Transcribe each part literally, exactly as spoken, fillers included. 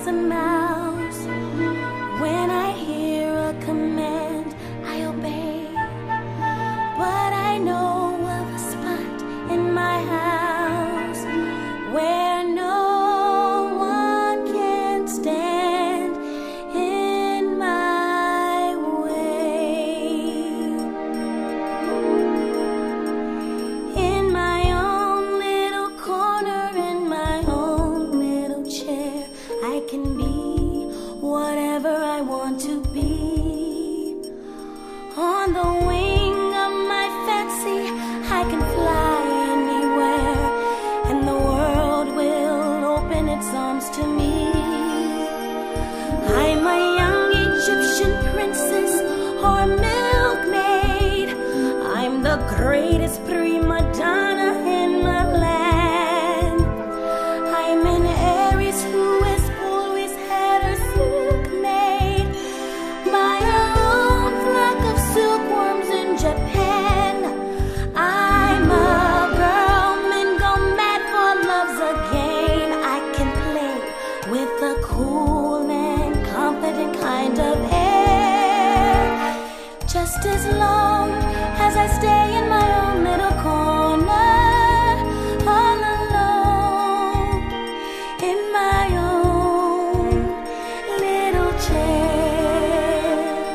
a mouse. When I hear a command, I obey. But I know of a spot in my house where no one can stand in my way. In my own little corner, in my own little chair, I can be whatever I want to be. On the wing of my fancy, I can fly anywhere, and the world will open its arms to me. I'm a young Egyptian princess or a milkmaid. I'm the greatest prima donna in my land. I'm an Aries who has always had her silk made by her own flock of silkworms in Japan. I'm a girl, men go mad for love's a game. I can play with a cool and confident kind of air, just as long as I stay in my own little corner, all alone, in my own little chair.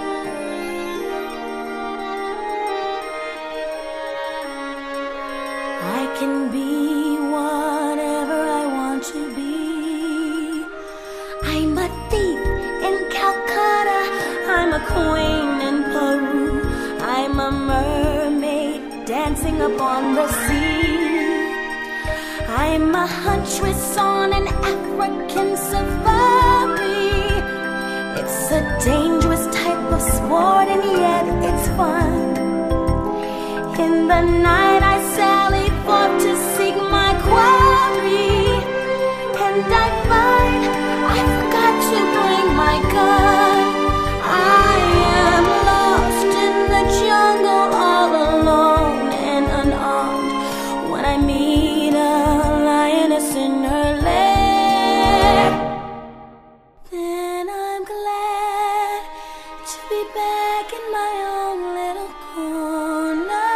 I can be whatever I want to be. I'm a thief in Calcutta, I'm a queen in Peru, I'm a mermaid dancing upon the sea. I'm a huntress on an African safari. It's a dangerous type of sport and yet it's fun. In the night I sally forth to seek my quarry, and I find I forgot to bring my gun. I am lost in the jungle all alone and unarmed when I meet a lioness in her lair. Then I'm glad to be back in my own little corner,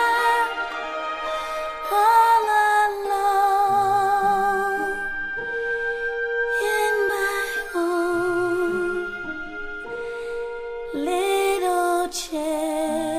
all alone, in my own little chair.